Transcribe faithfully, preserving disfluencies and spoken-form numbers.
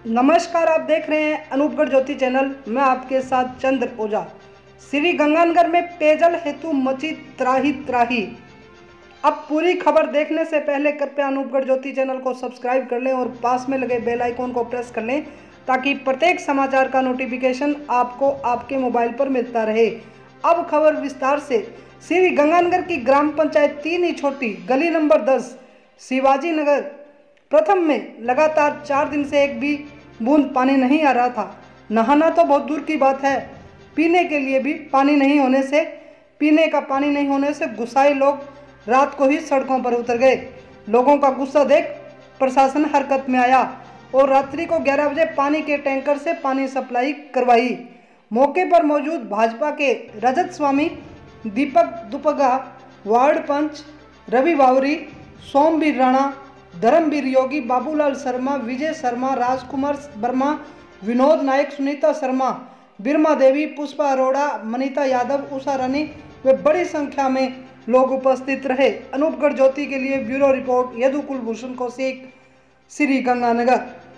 नमस्कार, आप देख रहे हैं अनूपगढ़ ज्योति चैनल। मैं आपके साथ चंद्र ओझा। श्री गंगानगर में पेयजल हेतु मची त्राही त्राही। अब पूरी खबर देखने से पहले कृपया अनूपगढ़ ज्योति चैनल को सब्सक्राइब कर लें और पास में लगे बेल आइकॉन को प्रेस कर लें ताकि प्रत्येक समाचार का नोटिफिकेशन आपको आपके मोबाइल पर मिलता रहे। अब खबर विस्तार से। श्री गंगानगर की ग्राम पंचायत तीन ही छोटी गली नंबर दस शिवाजी नगर प्रथम में लगातार चार दिन से एक भी बूंद पानी नहीं आ रहा था। नहाना तो बहुत दूर की बात है, पीने के लिए भी पानी नहीं होने से पीने का पानी नहीं होने से गुस्साए लोग रात को ही सड़कों पर उतर गए। लोगों का गुस्सा देख प्रशासन हरकत में आया और रात्रि को ग्यारह बजे पानी के टैंकर से पानी सप्लाई करवाई। मौके पर मौजूद भाजपा के रजत स्वामी, दीपक दुपगा, वार्ड पंच रवि बावरी, सोमवीर राणा, धर्मवीर योगी, बाबूलाल शर्मा, विजय शर्मा, राजकुमार वर्मा, विनोद नायक, सुनीता शर्मा, बिरमा देवी, पुष्पा अरोड़ा, मनीता यादव, उषा रानी वे बड़ी संख्या में लोग उपस्थित रहे। अनूपगढ़ ज्योति के लिए ब्यूरो रिपोर्ट यदु कुलभूषण कौशिक, श्री गंगानगर।